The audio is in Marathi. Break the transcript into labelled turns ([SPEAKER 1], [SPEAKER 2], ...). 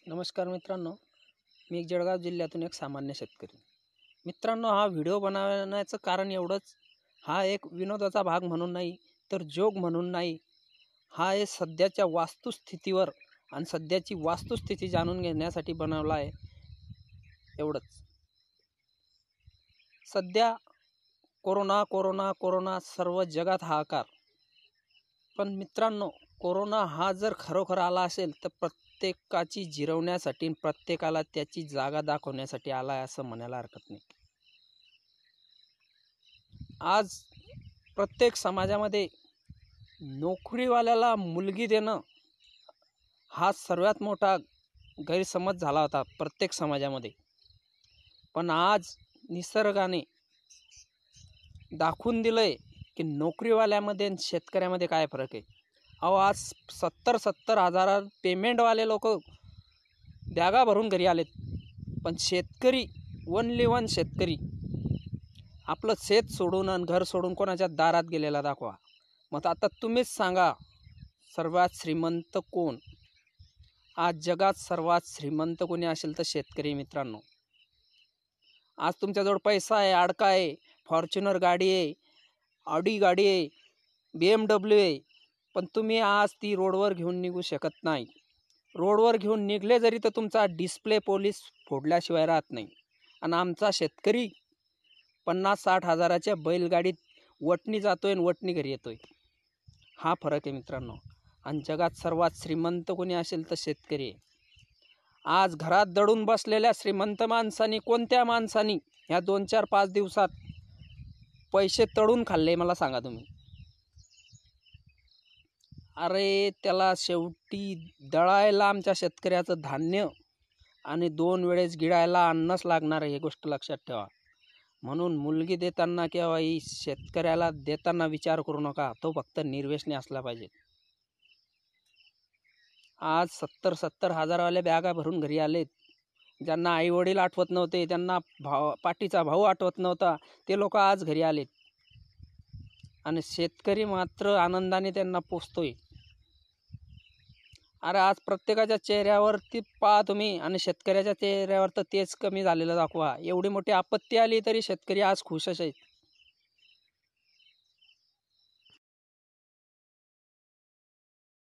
[SPEAKER 1] नमस्कार मित्रांनो, मी जळगाव जिल्ह्यातून एक सामान्य शेतकरी मित्रांनो, हा व्हिडिओ बनवण्याचं कारण एवढंच, हा एक विनोदाचा भाग म्हणून नाही तर जोग म्हणून नाही, हा आहे सध्याच्या वास्तुस्थितीवर आणि सध्याची वास्तुस्थिती जाणून घेण्यासाठी बनवला आहे. एवढंच. सध्या कोरोना कोरोना कोरोना सर्व जगात हाहाकार. पण मित्रांनो, कोरोना हा जर खरोखर आला असेल तर प्रत्येकाची जिरवण्यासाठी, प्रत्येकाला त्याची जागा दाखवण्यासाठी आला आहे असं म्हणायला हरकत नाही. आज प्रत्येक समाजामध्ये नोकरीवाल्याला मुलगी देणं हा सर्वात मोठा गैरसमज झाला होता प्रत्येक समाजामध्ये. पण आज निसर्गाने दाखवून दिलंय की नोकरीवाल्यामध्ये आणि शेतकऱ्यामध्ये काय फरक आहे. आज 70 हजार पेमेंटवाले लोक बॅगा भरून घरी आलेत, पण शेतकरी, ओनली वन शेतकरी आपलं शेत सोडून आणि घर सोडून कोणाच्या दारात गेलेला दाखवा. मग आता तुम्हीच सांगा, सर्वात श्रीमंत कोण? आज जगात सर्वात श्रीमंत कोणी असेल तर शेतकरी. मित्रांनो, आज तुमच्याजवळ पैसा आहे, अडका आहे, फॉर्च्युनर गाडी आहे, ऑडी गाडी आहे, BMW आहे, पण तुम्ही आज ती रोडवर घेऊन निघू शकत नाही. रोडवर घेऊन निघले जरी तर तुमचा डिस्प्ले पोलीस फोडल्याशिवाय राहत नाही. आणि आमचा शेतकरी 50-60 हजाराच्या बैलगाडीत वटणी जातोय आणि वटणी घरी येतोय. हा फरक आहे मित्रांनो. आणि जगात सर्वात श्रीमंत कोणी असेल तर शेतकरी आहे. आज घरात दडून बसलेल्या श्रीमंत माणसांनी, कोणत्या माणसांनी ह्या 2-4-5 दिवसात पैसे तळून खाल्ले मला सांगा तुम्ही? अरे, त्याला शेवटी दळायला आमच्या शेतकऱ्याचं धान्य आणि 2 वेळेस गिळायला अन्नच लागणार आहे, ही गोष्ट लक्षात ठेवा. म्हणून मुलगी देताना किंवा ही शेतकऱ्याला देताना विचार करू नका, तो फक्त निर्व्यसनी असला पाहिजे. आज 70 हजारवाले बॅगा भरून घरी आलेत. ज्यांना आई वडील आठवत नव्हते, ज्यांना पाठीचा भाऊ आठवत नव्हता, ते लोक आज घरी आलेत. आणि शेतकरी मात्र आनंदाने त्यांना पोचतोय. अरे, आज प्रत्येकाच्या चेहऱ्यावरती पहा तुम्ही, आणि शेतकऱ्याच्या चेहऱ्यावर तर तेच कमी झालेलं दाखवा. एवढी मोठी आपत्ती आली तरी शेतकरी आज खुशच आहेत.